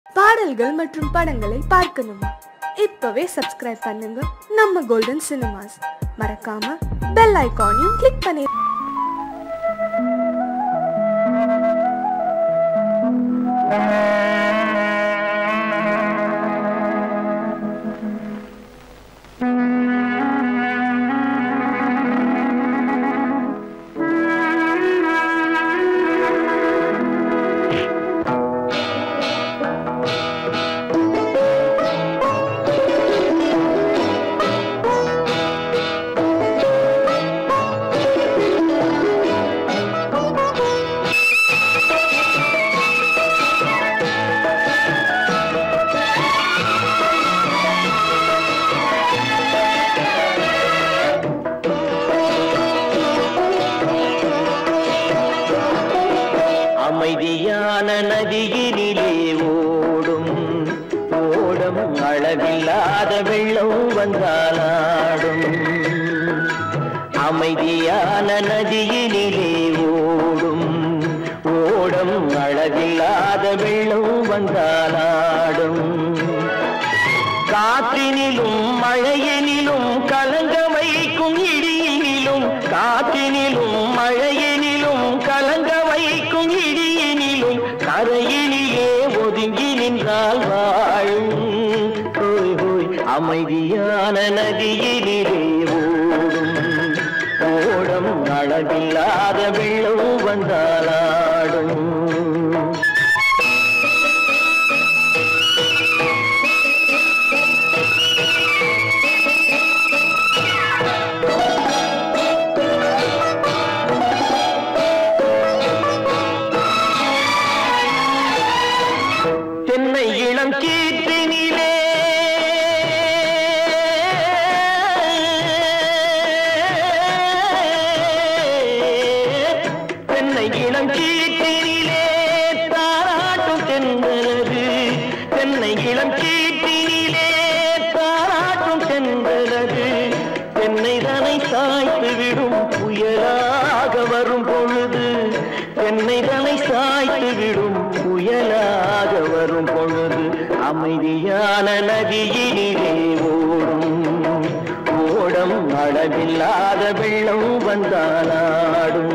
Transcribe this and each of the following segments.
பாடல்கள் மற்றும் படங்களை பார்க்கணுமா? இப்பவே சப்ஸ்கிரைப் பண்ணுங்க நம்ம கோல்டன் சினிமாஸ். மறக்காம பெல் ஐகானையும் கிளிக் பண்ணி அமைதியான நதியினிலே ஓடும் ஓடம் அளவில்லாத வெள்ளம் வந்தாலாடும். அமைதியான நதியினிலே ஓடும் ஓடம் அளவில்லாத வெள்ளம் வந்தாலாடும். காற்றினிலும் மழையினிலும் கலங்க வைக்கும் இடியினிலும், காற்றினிலும் மழையினிலும் கலங்க வைக்கும் இடியினிலும், கரையினிலே ஒதுங்கி நின்றால் வாழும். ஹோய் ஹோய் அமைதியான நதியினிலே ஓடும் ஓடம் அளவில்லாத வெள்ளம் வந்தாலாடும். தென்னை இளம் கீற்றினிலே தென்னை இளம் கீற்றினிலே தாராட்டும் தென்றலது. தென்னை இளம் கீற்றினிலே தாராட்டும் தென்றலது. தென்னை தனை சாய்த்து விடும் புயலாக வரும் பொழுது, தென்னை தனை சாய்த்து விடும் புயலாக வரும் பொழுது, அமைதியான நதியினிலே ஓடும் ஓடம் அளவில்லாத வெள்ளம் வந்தாலாடும்.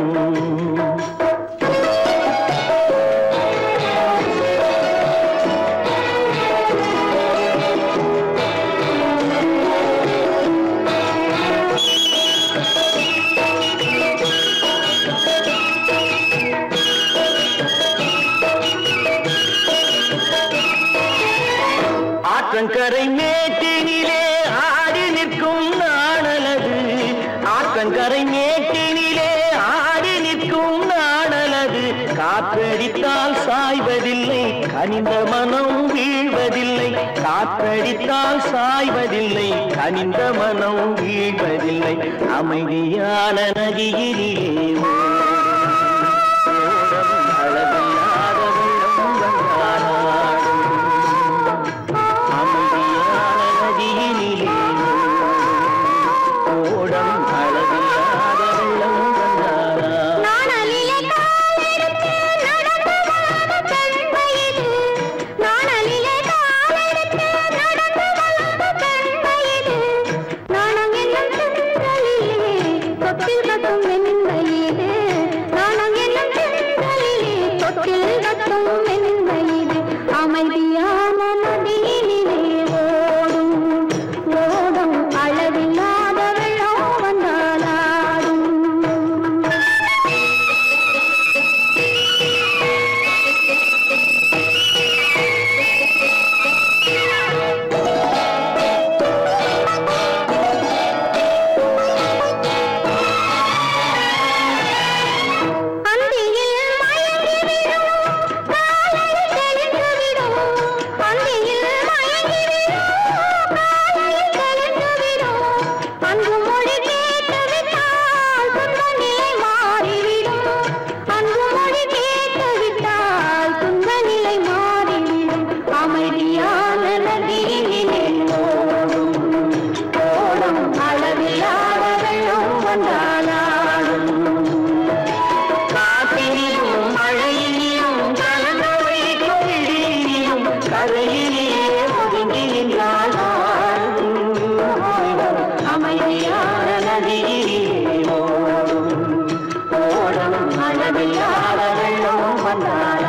ஆற்றங்கரை மேட்டினிலே ஆடி நிற்கும் நாணலது. ஆற்றங்கரை மேட்டினிலே ஆடி நிற்கும் நாணலது. காற்றடித்தால் சாய்வதில்லை, கனிந்த மனம் வீழ்வதில்லை. காற்றடித்தால் சாய்வதில்லை, கனிந்த மனம் வீழ்வதில்லை. அமைதியான நதியிலே ஓடும் அளவில்லாத வெள்ளம் வந்தாலாடும். அமைதியான நதியினிலே ஓடம் அளவில்லாத வெள்ளம் வந்தாலாடும். நாணலிலே காலெடுத்து நடந்து வளர்ந்த பெண்மையிது. நாணலிலே காலெடுத்து நடந்து வளர்ந்த பெண்மையிது. நாணம் என்னும் தென்றலிலே தொட்டில் கட்டும் வெண்மையிது. கரையிலே ஒதுங்கி நின்றால் அமைதியான நதியிலே ஓடும் ஓடும் அளவில்லாத வெள்ளம் வந்தாரா.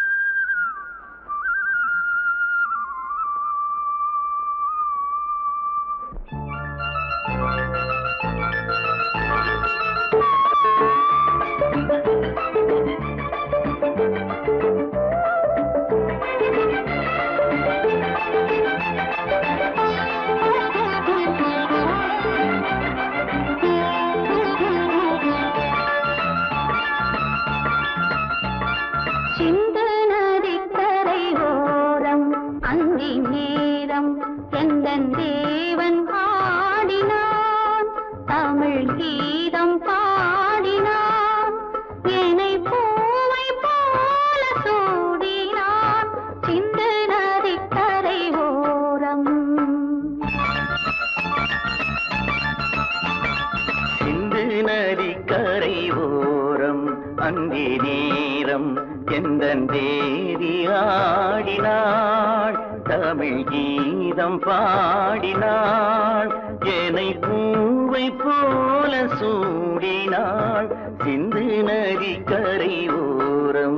அந்தி நேரம் எந்தன் தேவி ஆடினாள் தமிழ் கீதம் பாடினாள் என்னை பூவை போல சூடினாள் சிந்து நதி கரை ஓரம்.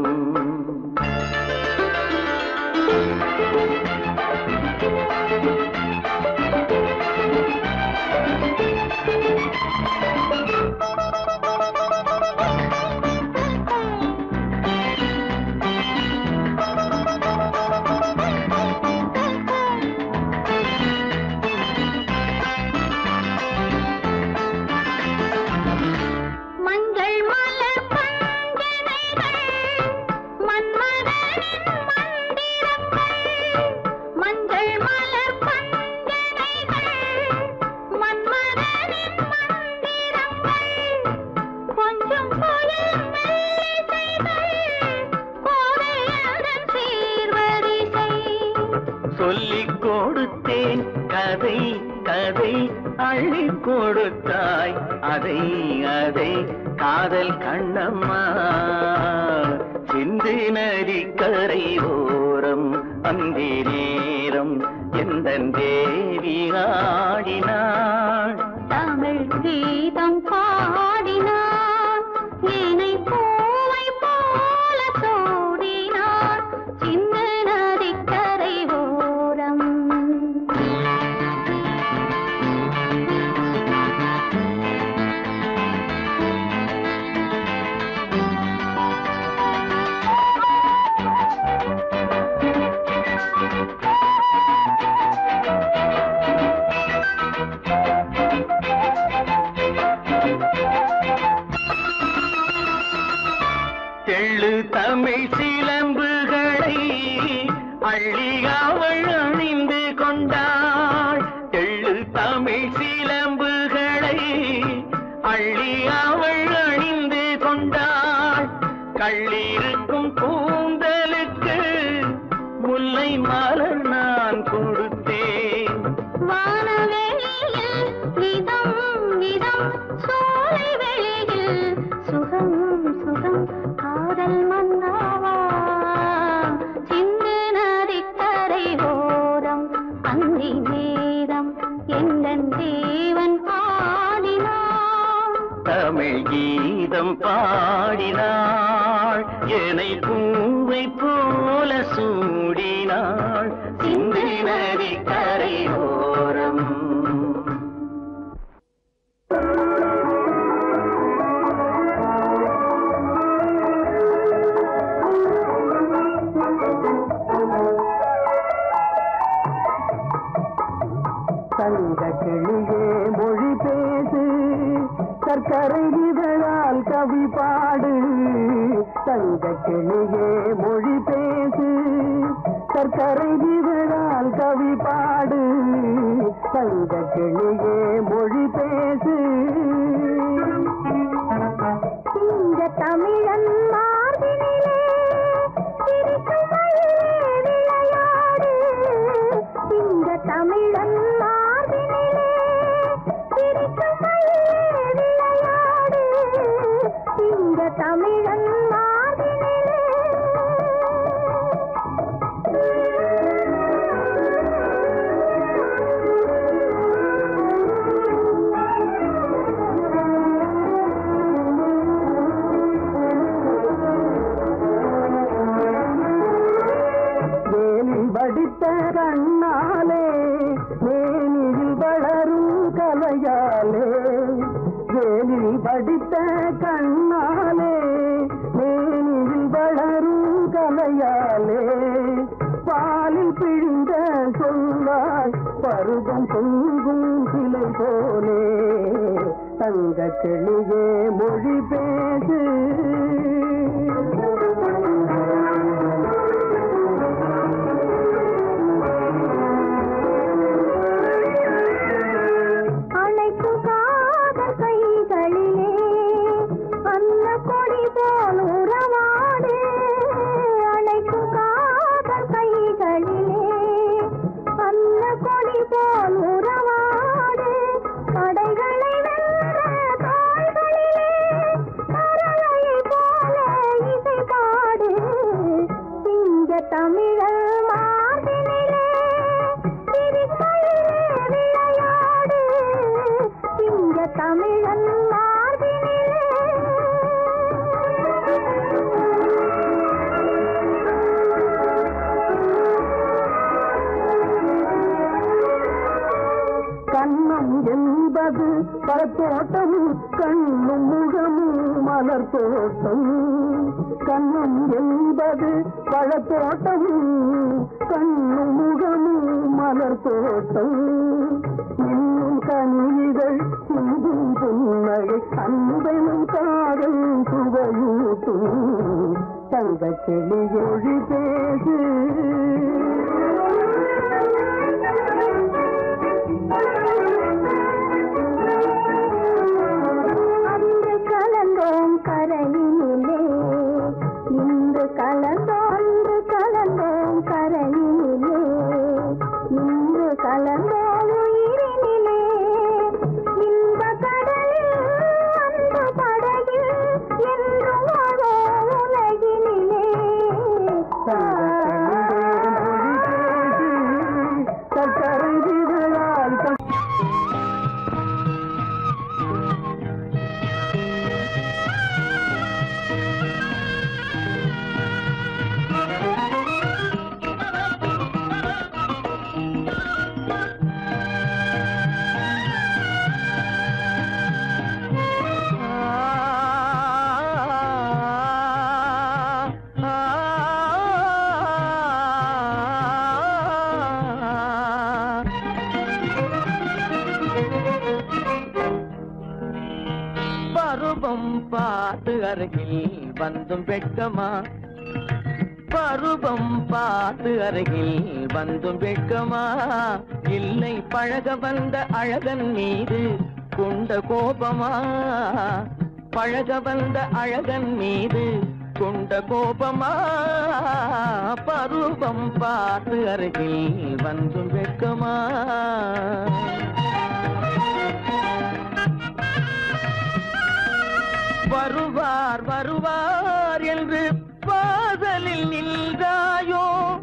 சொல்லிக் கொடுத்தேன் கதை கதை அள்ளி கொடுத்தாய் அதை அதை காதல் கண்ணம்மா சிந்து நதி கரை ஓரம் அந்தி நேரம் எந்தன் தேவி ஆடினாள் தமிழ் கீதம் பாடினாள் என்னை பூவை போல சூடினாள் சிந்து நதி கரை ஓரம். தெள்ளு தமிழ் சிலம்புகளை அள்ளி அவள் அணிந்து கொண்டாள் தெள்ளு தமிழ் சிலம்புகளை அள்ளி அவள் அணிந்து கொண்டாள் கள்ளிருக்கும் கூந்தலுக்கு முல்லை மலர் நான் கொடுத்தேன் வானவெளியில் இதம் இதம் சோலை வெளியில் சுகம் சுகம் காதல் மன்னாவா சிந்து நதி கரை ஓரம் அந்தி நேரம் எந்தன் தேவன் பாடினான் தமிழ் கீதம் பாடினாள் என்னை பூவை போல சூடினாள் சிந்து நதி கரை ஓரம். தங்க கிளியே மொழி பேசு சர்க்கரை இதழால் கவி பாடு தங்க கிளியே மொழி பேசு சர்க்கரை இதழால் கவி பாடு தங்க கிளியே மொழி பேசு இந்த தமிழன் மார்பினிலே சிரிக்கும் மயிலே விளையாடு இந்த தமிழன் மார்பினிலே சிரிக்கும் மயிலே விளையாடு இந்த தமிழன் மார்பினிலே வடித்த கண்ணாலே மேனியில் வளரும் கலையாலே வேலில் வடித்த கண்ணாலே மேனியில் வளரும் கலையாலே பாலில் பிழிந்த சொல்லாய் பருவம் பொங்கும் சிலை போலே தங்க கிளியே மொழி பேசு அனைக்கும் காதல் கைகளிலே அன்ன கொடி போல் உறவாடு அனைக்கும் காதல் கைகளிலே அன்ன கொடி போல் உறவாடு படைகளை வென்ற தாய்களிலே கரளையை போல இசை பாடு சிங்க தமிழர் மார்பினிலே சிரிக்கையிலே விளையாடு சிங்க தமிழன் மார்பினிலே கண்ணம் என்பது பழத்தோட்டம் கண்ணும் முகமும் மலர் தோட்டம் கண்ணம் என்பது பழத்தோட்டம் கண்ணும் முகமும் மலர் தோட்டம் இன்னும் கனிகள் சிந்தும் புன்னகை அன்பெனும் காதல் சுவையூட்டும் தங்க கிளி மொழி பேசு அன்று கலந்தோம் கரையினிலே இன்று கலந்தோம் அன்று கலந்தோம் கரையினிலே இன்று கலந்தோம் உயிரினிலே இந்த கடலில் அந்த படகில் என்றும் அதோ உலகினிலே பருவம் பார்த்து அருகில் வந்தும் வெட்கமா பருவம் பார்த்து அருகில் வந்தும் வெட்கமா இல்லை பழக வந்த அழகன் மீது கொண்ட கோபமா பழக வந்த அழகன் மீது கொண்ட கோபமா பருவம் பார்த்து அருகில் வந்தும் வெட்கமா வருவார் வருவார் என்று வாசலில் நின்றாயோ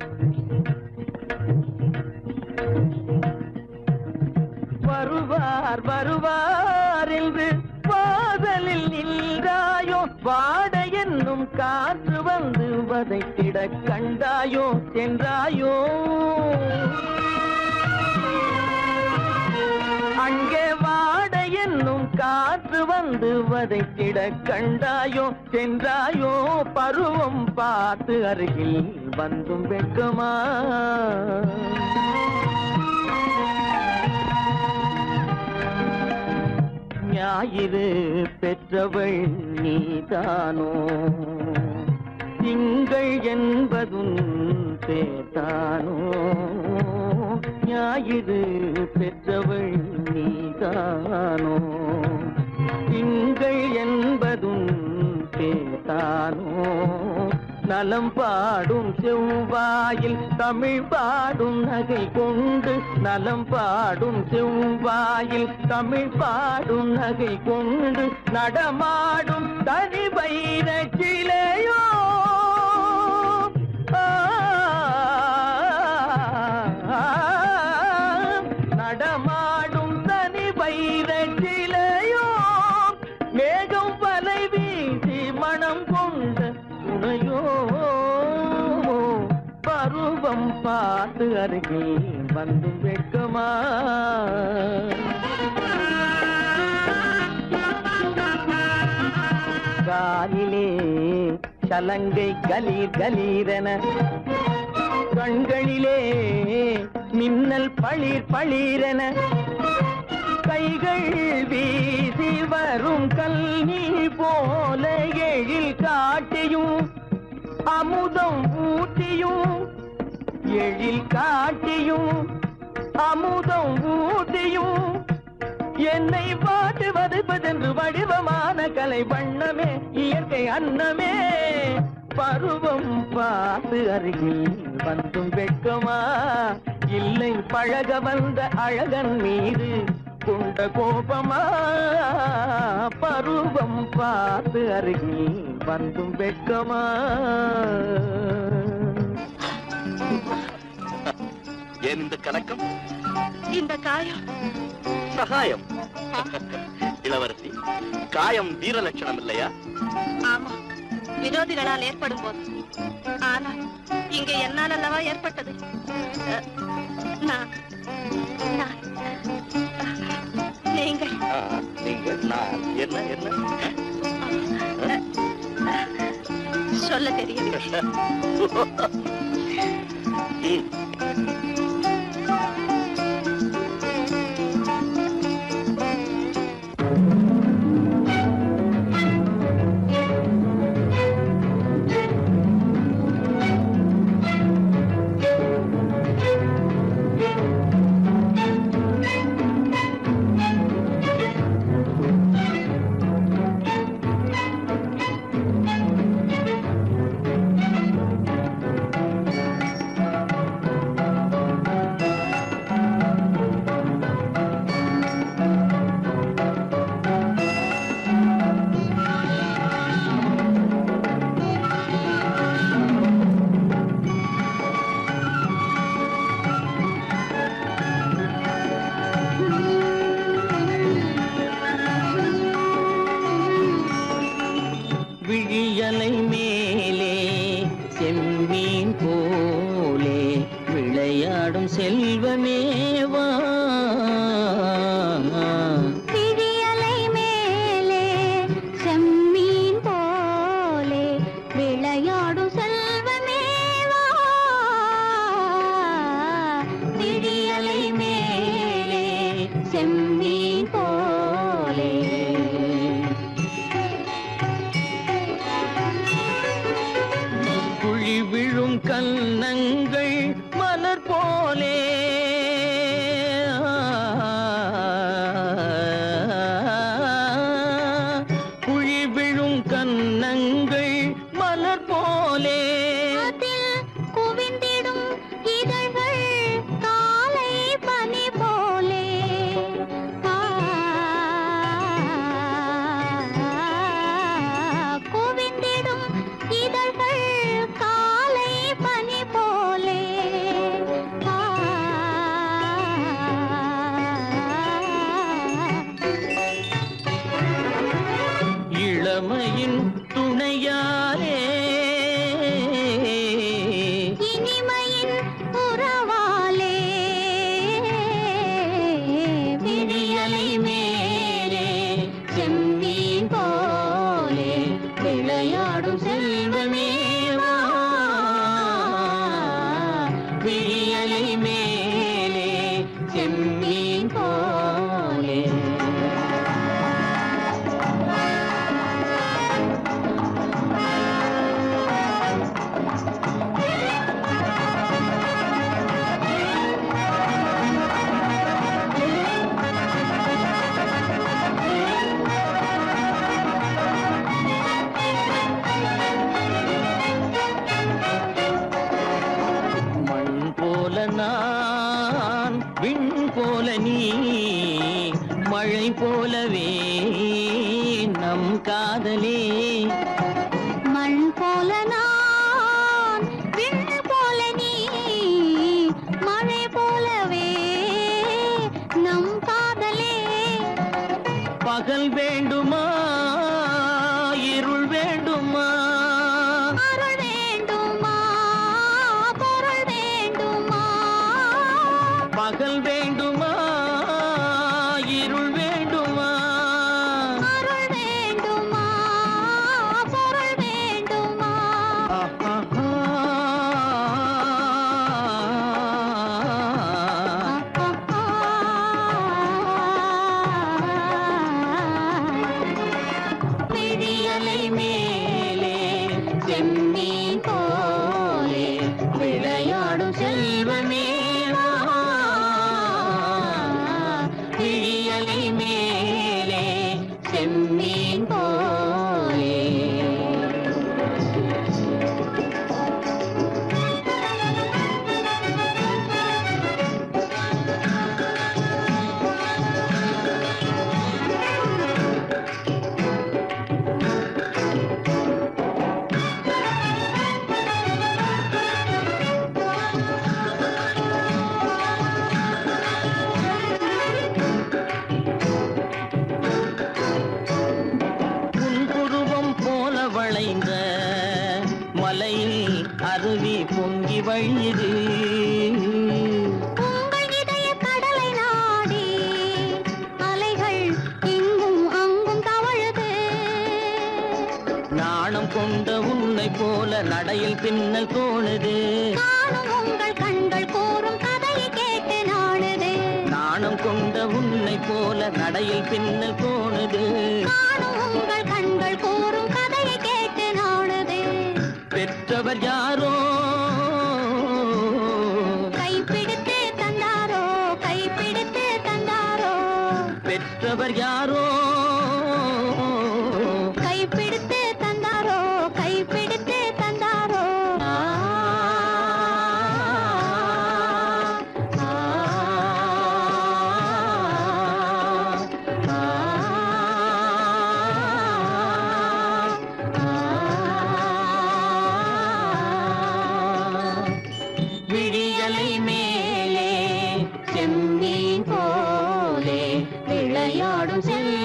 வருவார் வருவார் என்று வாசலில் நின்றாயோ வாட என்னும் காற்று வந்து வதைத்திட கண்டாயோ சென்றாயோ அங்கே வாட என்னும் காற்று வந்து வதைத்திட கண்டாயோ சென்றாயோ பருவம் பார்த்து அருகில் வந்தும் வெட்கமா ஞாயிறு பெற்றவள் நீதானோ திங்கள் என்பதும் பேத்தானோ ஞாயிறு பெற்றவள் நீதானோ திங்கள் என்பதும் பேத்தானோ நலம் பாடும் செவ்வாயில் தமிழ் பாடும் நகை கொண்டு நலம் பாடும் செவ்வாயில் தமிழ் பாடும் நகை கொண்டு நடமாடும் தனி வைர சிலையோ நடமாடும் தனி வைர சிலையோ மேகம் வலை வீசி மனம் கொண்ட துணையோ பருவம் பார்த்து அருகில் வந்தும் வெட்கமா? காலிலே சலங்கை கலீர் கலீரென, கண்களிலே மின்னல் பளிர் பளிரென, கைகள் வீசி வரும் கல்நீர் போல எழில் காட்டியும் அமுதம் ஊட்டியும், எழில் காட்டியும் அமுதம் ஊட்டியும், என்னை பாட்டு வதைப்பதென்று வடிவமான கலை வண்ணமே, இயற்கை அன்னமே. பருவம் பார்த்து அருகில் வந்தும் வெட்கமா? இல்லை பழக வந்த அழகன் மீது கொண்ட கோபமா? பருவம் பார்த்து அருகில் வந்தும் வெட்கமா? ஏன் இந்த கலக்கம்? இந்த காயம் சகாயம். இளவரசி, காயம் வீர லட்சணம் இல்லையா? ஆமா, விரோதிகளால் ஏற்படும் போது. ஆனால் இங்கே என்னால் அல்லவா ஏற்பட்டது. நீங்கள் நீங்கள் நான் என்ன என்ன சொல்ல தெரியவில்லை. விழியலை மேலே செம்மீன் போலே விளையாடும் செல்வமேவா? விழியலை மேலே செம்மீன் போலே விளையாடும் செல்வமேவா? விழியலை மேலே செம்மீன் போலே குழி விழும் கன்னங்கள் மலர் போலே, குழி விழும் கன்னங்கள் மலர் போலே, அதில் குவிந்திடும் இதழ்கள் காலை பனி போலே. குவிந்திடும் இதழ்கள் காலை பனி போலே. இளமையின் துணையாலே இனிமையின் உறவாலே விழியலை மேலே செம்மீன் போலே விளையாடும் செல்வமேவா? விழியலை மேலே செம்மீன் போலே. மண் போல நான், விண் போல நீ, மழை போலவே நம் காதலே. மண் போல நான், விண் போல நீ, மழை போலவே நம் காதலே. பகல் வேண்டுமா இருள் வேண்டுமா? அருள் வேண்டுமா பொருள் வேண்டுமா? பகல் வேண்டுமா இருள் வேண்டுமா அருள் வேண்டுமா பொருள் வேண்டுமா விழியலை மேலே செம்மீன் போலே விளையாடும் செல்வமே வா. விழியலை மேலே செம்மீன் போலே புன்புருவம் போல வளைந்த மலையில் அருவி பொங்கி வழியுது. உங்கள் இதய கடலை நாடி அலைகள் இங்கும் அங்கும் தவழுது. நாணம் கொண்ட உன்னை போல நடையில் பின்னல் தோணுது. காணும் உங்கள் கண்கள் கூறும் கதையை கேட்டு நாடுது. நாணம் கொண்ட உன்னை போல நடையில் பின்னல் தோணுது. காணும் உங்கள் கண்கள் கூறும் கதையை கேட்டு நாடுது. பெற்றவர் யாரோ கைப்பிடித்து தந்தாரோ கைப்பிடித்து தந்தாரோ பெற்றவர் யாரோ கைப்பிடித்து தந்தாரோ கைப்பிடித்து தந்தாரோ விழியலை மேலே செம்மீன் போலே விளையாடும் செல்வமே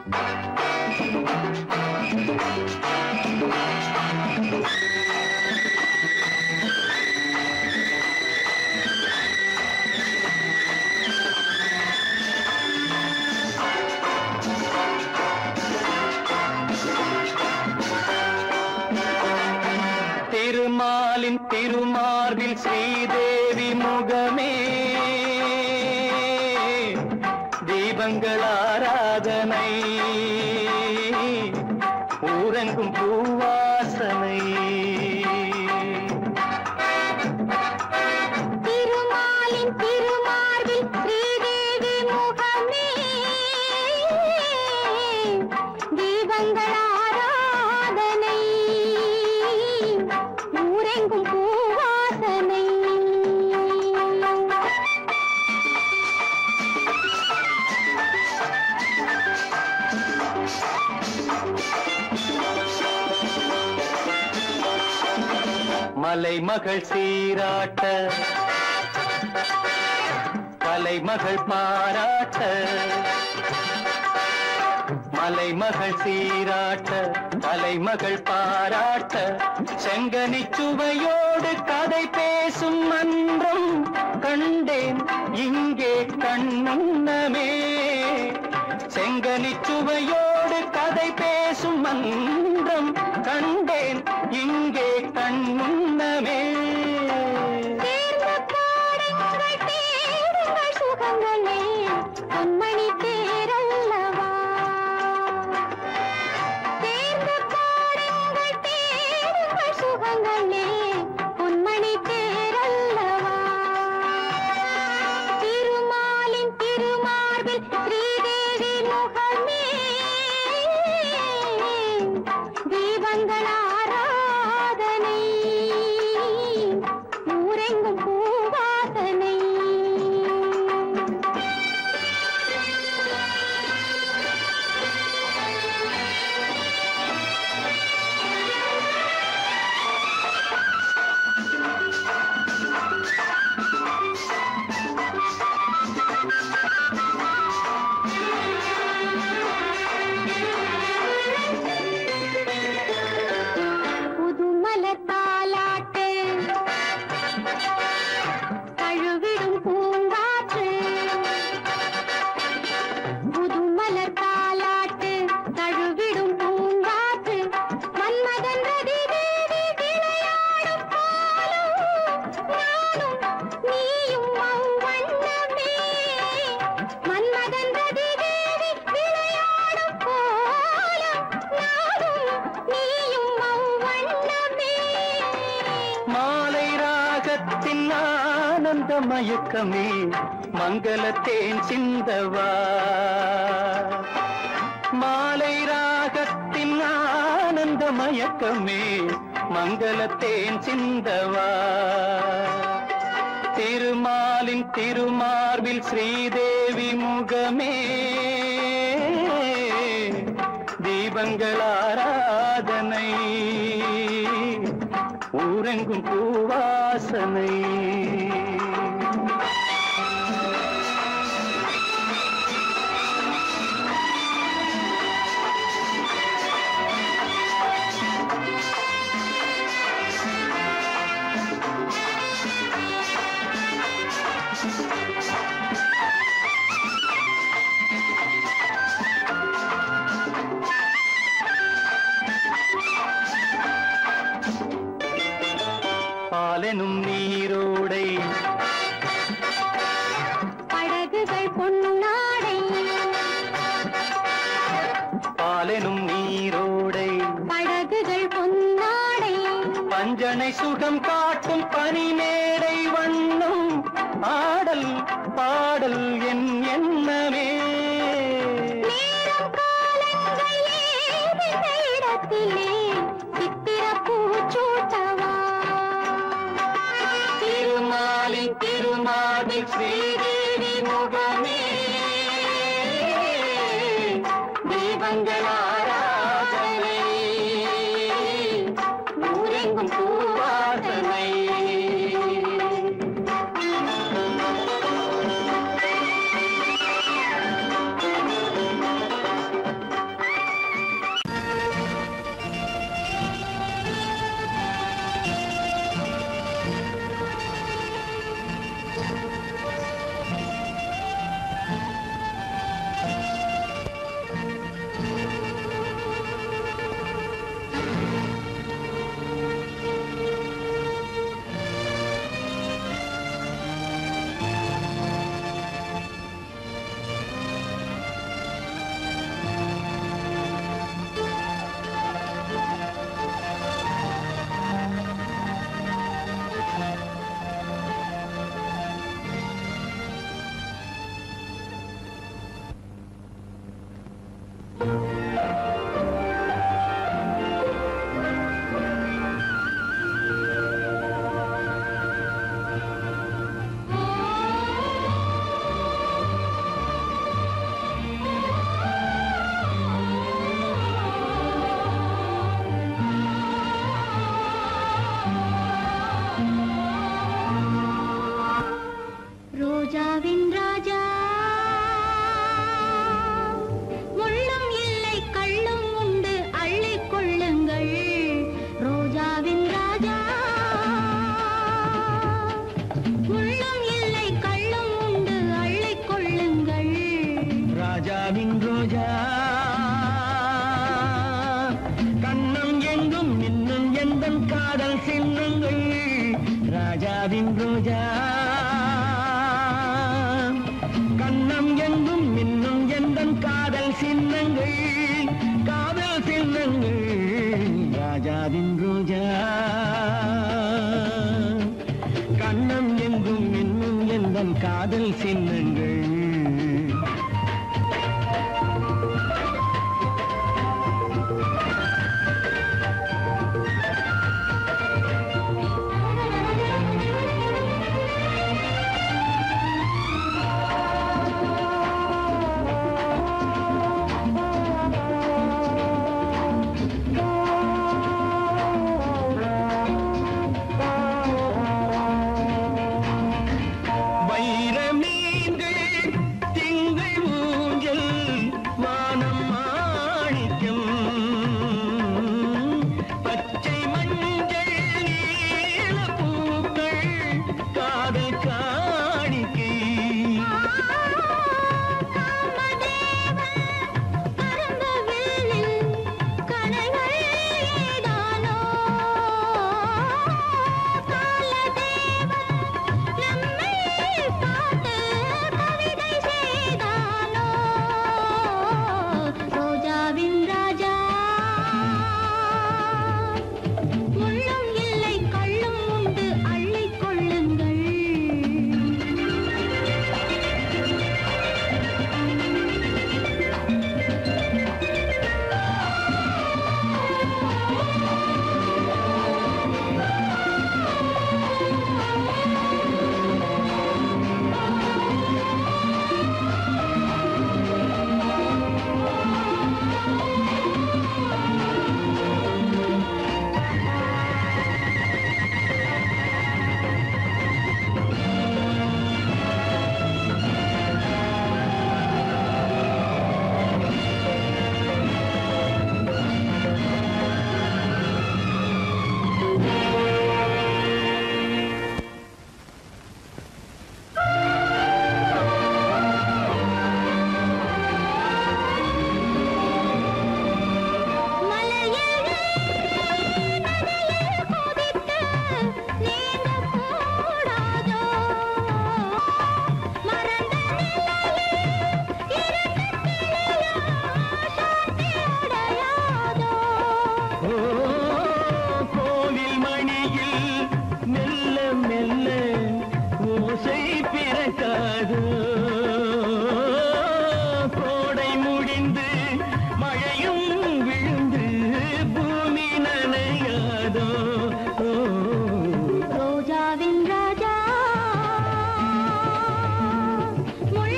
திருமாலின் திருமார்பில் ஸ்ரீதேவி முகமே தீபங்கள் ஆராதனை ஊரெங்கும் பூவாசனை திருமாலின் திருமார்பில் ஸ்ரீதேவி முகமே தீபங்கள் ஆராதனை ஊரெங்கும் பூவாசனை மலைமகள் சீராட்ட கலைமகள் பாராட்ட மலைமகள் சீராட்ட கலைமகள் பாராட்ட செங்கனி சுவையோடு கதை பேசும் மன்றம் கண்டேன் இங்கே கண்முன்னமே செங்கனி சுவையோடு கதை பேசும் மன்றம் கண்டேன் இங்கே கண்முன்னமே சுகங்களே பொன்மணி தேரல்லவா தேர்ந்து பாடுங்கள் தேடுங்கள் சுகங்களே பொன்மணி தேரல்லவா திருமாலின் திருமார்பில் ஸ்ரீதேவி முகமே தீபங்கள் ஆராதனை ஊரெங்கும் பூவாசனை புதுமலர் தாலாட்டு தழுவிடும் பூங்காற்று புதுமலர் தாலாட்டு தழுவிடும் பூங்காற்று மன்மதன் ரதி தேவி விளையாடும் போலும் நானும் நீயும் அவ்வண்ணமே மன்மதன் ரதி தேவி விளையாடும் போலும் நானும் நீயும் அவ்வண்ணமே மாலை ராகத்தின் ஆனந்த மயக்கமே மங்களத்தேன் சிந்தவா மாலை ராகத்தின் ஆனந்த மயக்கமே மங்களத்தேன் சிந்தவா திருமாலின் திருமார்பில் ஸ்ரீதேவி முகமே தீபங்கள் ஆராதனை ஊரெங்கும் பூவாசனை பாலெனும் நீரோடை படகுகள் பொன்னாடை பாலெனும் நீரோடை படகுகள் பொன்னாடை பஞ்சனை சுகம் காட்டும் பனிமேடை வண்ணம் ஆடல் பாடல் என் எண்ணமே நேரம் காலங்கள் ஏதிந்த இடத்திலே சித்திர பூச்சூட்டவா திருமாலின் திருமாலில் ஸ்ரீதேவி முகமே தீபங்கள் ஆராதனை ஊரெங்கும் பூவாசனை ரோஜாவின் ராஜா முள்ளும் இல்லை கள்ளும் உண்டு அள்ளிக் கொள்ளுங்கள் ரோஜாவின் ராஜா முள்ளும் இல்லை கள்ளும் உண்டு அள்ளிக் கொள்ளுங்கள் ராஜாவின் ரோஜா கண்ணம் எங்கும் இன்னும் எந்தன் காதல் சின்னங்கள் ராஜாவின் ரோஜா கண்ணம் எங்கும் இன்னும் எந்தன் காதல் சின்னங்கள் காதல் சின்னங்கள் ராஜாவின் ரோஜா கண்ணம் எங்கும் இன்னும் எந்தன் காதல் சின்னங்கள்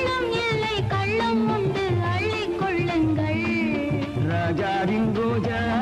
ராஜாவின் ரோஜா